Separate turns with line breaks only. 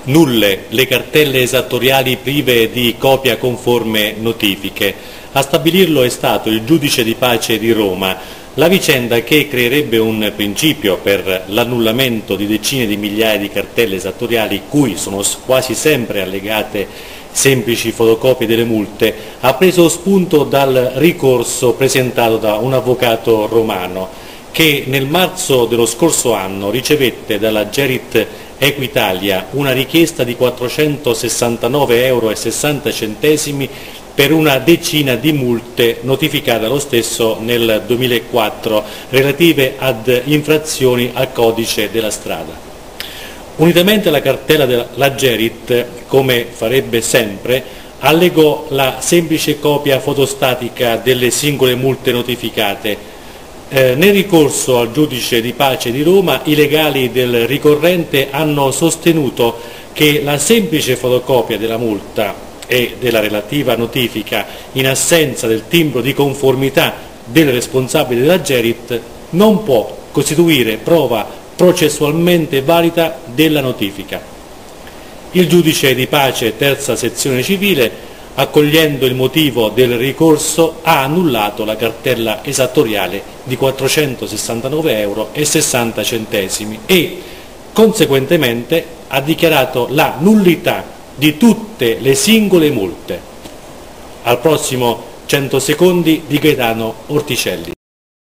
Nulle le cartelle esattoriali prive di copia conforme notifiche. A stabilirlo è stato il giudice di pace di Roma. La vicenda, che creerebbe un principio per l'annullamento di decine di migliaia di cartelle esattoriali, cui sono quasi sempre allegate semplici fotocopie delle multe, ha preso spunto dal ricorso presentato da un avvocato romano che nel marzo dello scorso anno ricevette dalla Gerit Equitalia una richiesta di 469,60 € per una decina di multe notificate allo stesso nel 2004 relative ad infrazioni al codice della strada. Unitamente alla cartella della Gerit, come farebbe sempre, allegò la semplice copia fotostatica delle singole multe notificate. Nel ricorso al giudice di pace di Roma, i legali del ricorrente hanno sostenuto che la semplice fotocopia della multa e della relativa notifica, in assenza del timbro di conformità del responsabile della Gerit, non può costituire prova processualmente valida della notifica. Il giudice di pace, terza sezione civile, accogliendo il motivo del ricorso, ha annullato la cartella esattoriale di 469,60 € e, conseguentemente, ha dichiarato la nullità di tutte le singole multe. Al prossimo 100 secondi di Gaetano Orticelli.